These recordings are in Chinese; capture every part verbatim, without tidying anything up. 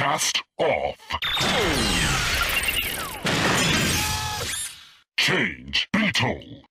Cast off. Change Beetle.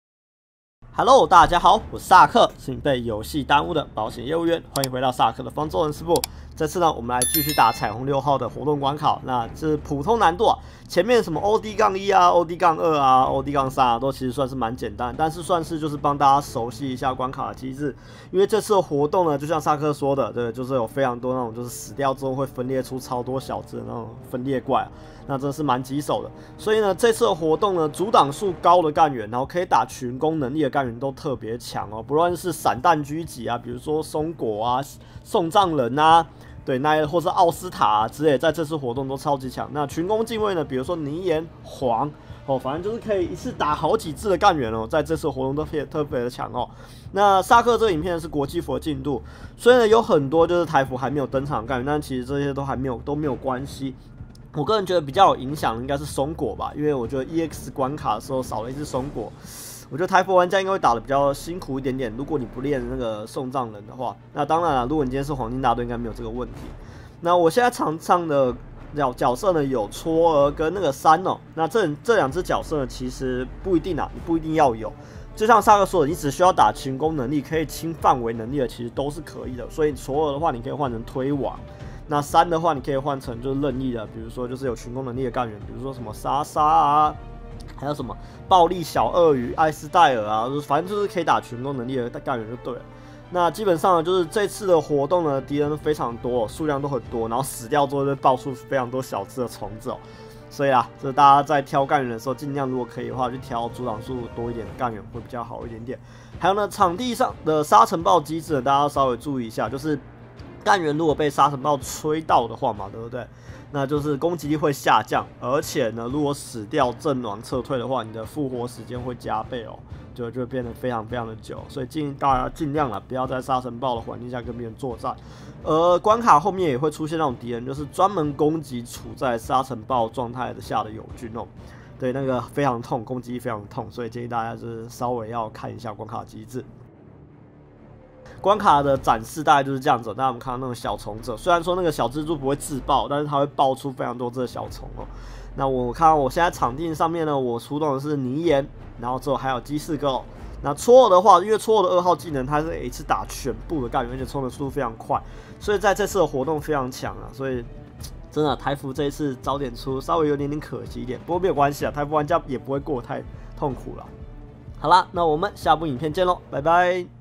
Hello， 大家好，我是萨克，是你被游戏耽误的保险业务员，欢迎回到萨克的方舟人师部。这次呢，我们来继续打彩虹六号的活动关卡，那是普通难度啊。前面什么 O D 杠一啊、O D 杠二啊、O D 杠三啊，都其实算是蛮简单，但是算是就是帮大家熟悉一下关卡的机制。因为这次的活动呢，就像萨克说的，对，就是有非常多那种就是死掉之后会分裂出超多小只的那种分裂怪、啊，那真的是蛮棘手的。所以呢，这次的活动呢，阻挡数高的干员，然后可以打群攻能力的干员都特别强哦，不论是散弹狙击啊，比如说松果啊、送葬人啊。对，那或是奥斯塔、啊、之类的，在这次活动都超级强。那群攻近卫呢，比如说泥岩、黄哦，反正就是可以一次打好几只的干员哦，在这次活动都特别特别的强哦。那萨克这个影片是国际服的进度，所以呢有很多就是台服还没有登场的干员，但其实这些都还没有都没有关系。我个人觉得比较有影响的应该是松果吧，因为我觉得 E X 关卡的时候少了一只松果。我觉得台服玩家应该会打得比较辛苦一点点，如果你不练那个送葬人的话，那当然了，如果你今天是黄金大队，应该没有这个问题。那我现在场上的角角色呢有戳儿跟那个三哦，那这这两只角色呢其实不一定啊，你不一定要有。就像萨克说的，你只需要打群攻能力，可以清范围能力的，其实都是可以的。所以戳儿的话，你可以换成推网。那三的话，你可以换成就是任意的，比如说就是有群攻能力的干员，比如说什么莎莎啊。还有什么暴力小鳄鱼、艾斯戴尔啊，反正就是可以打群攻能力的干员就对了。那基本上呢，就是这次的活动呢，敌人非常多，数量都很多，然后死掉之后就爆出非常多小只的虫子哦。所以啊，就是大家在挑干员的时候，尽量如果可以的话，去挑阻挡数多一点的干员会比较好一点点。还有呢，场地上的沙尘暴机制呢，大家要稍微注意一下，就是干员如果被沙尘暴吹到的话嘛，对不对？那就是攻击力会下降，而且呢，如果死掉阵亡撤退的话，你的复活时间会加倍哦，就就会变得非常非常的久，所以建议大家尽量啦，不要在沙尘暴的环境下跟别人作战。而关卡后面也会出现那种敌人，就是专门攻击处在沙尘暴状态的下的友军哦，对，那个非常痛，攻击力非常痛，所以建议大家就是稍微要看一下关卡机制。关卡的展示大概就是这样子，大家我们看到那种小虫子，虽然说那个小蜘蛛不会自爆，但是它会爆出非常多只的小虫哦。那我看到我现在场地上面呢，我出动的是泥岩，然后之后还有鸡四哥哦。那戳耳的话，因为戳耳的二号技能它是一次打全部的干员，而且冲的速度非常快，所以在这次的活动非常强啊。所以真的台服这一次早点出，稍微有点点可惜一点，不过没有关系啊，台服玩家也不会过得太痛苦了。好啦，那我们下部影片见喽，拜拜。